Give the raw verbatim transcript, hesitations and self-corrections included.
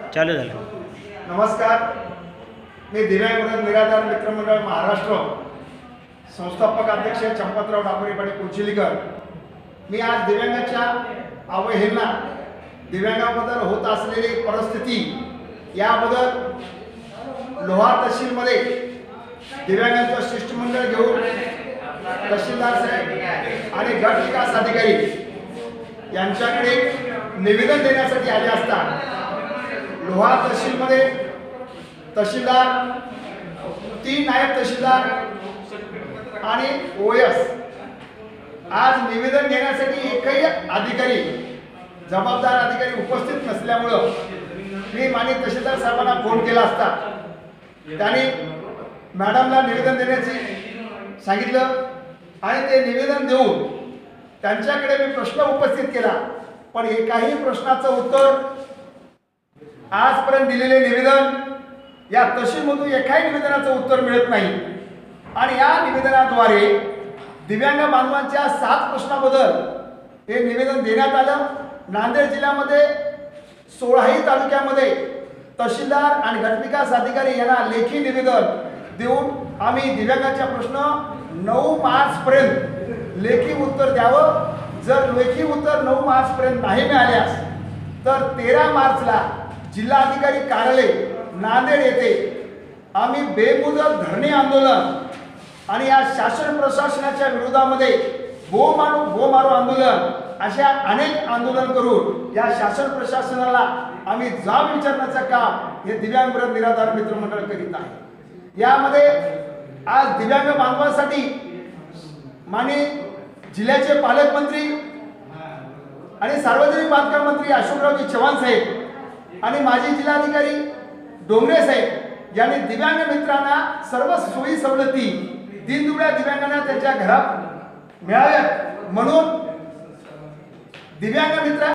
चालू झालं. नमस्कार, मी दिव्यांग मदत निराधार मित्रमंडळ महाराष्ट्र संस्थापक अध्यक्ष चंपतराव डांबरे पाटील कुंचिलीकर. मी आज दिव्यांगाच्या अवहेलना, दिव्यांगाबद्दल होत असलेली परिस्थिती याबद्दल लोहार तहसीलमध्ये दिव्यांगांचं शिष्टमंडळ घेऊन तहसीलदार साहेब आणि गट विकास अधिकारी यांच्याकडे निवेदन देण्यासाठी आले असता लोहार तहसीलमध्ये तहसीलदार, तीन नायब तहसीलदार आणि ओएस आज निवेदन घेण्यासाठी एकही अधिकारी, जबाबदार अधिकारी उपस्थित नसल्यामुळं मी माननीय तहसीलदार साहेबांना फोन केला असता त्यांनी मॅडमला निवेदन देण्याचे सांगितलं आणि ते निवेदन देऊन त्यांच्याकडे मी प्रश्न उपस्थित केला, पण एकाही प्रश्नाचं उत्तर आजपर्यंत दिलेले निवेदन या तहसीलमधून एकाही निवेदनाचं उत्तर मिळत नाही. आणि या निवेदनाद्वारे दिव्यांग बांधवांच्या सात प्रश्नाबद्दल हे निवेदन देण्यात आलं. नांदेड जिल्ह्यामध्ये सोळाही तालुक्यामध्ये तहसीलदार आणि गटविकास अधिकारी यांना लेखी निवेदन देऊन आम्ही दिव्यांगाच्या प्रश्न नऊ मार्च पर्यंत लेखी उत्तर द्यावं. जर लेखी उत्तर नऊ मार्च पर्यंत नाही मिळाल्यास तर तेरा मार्चला जिल्हाधिकारी कार्यालय नांदेड येथे आम्ही बेमुदत धरणे आंदोलन आणि या शासन प्रशासनाच्या विरोधामध्ये गो मारू गो मारू आंदोलन अशा अनेक आंदोलन करून या शासन प्रशासनाला आम्ही जाब विचारण्याचं काम हे दिव्यांग विरोध निराधार मित्रमंडळ करीत आहे. यामध्ये आज दिव्यांग बांधवांसाठी माननीय जिल्ह्याचे पालकमंत्री आणि सार्वजनिक बांधकाम मंत्री अशोकरावजी चव्हाण साहेब आणि माजी जिल्हाधिकारी डोंगरे साहेब यांनी दिव्यांग मित्रांना सर्व सोयी सवलती दीनदुबळ्या दिव्यांगांना त्यांच्या घरात मिळाव्यात म्हणून दिव्यांग मित्र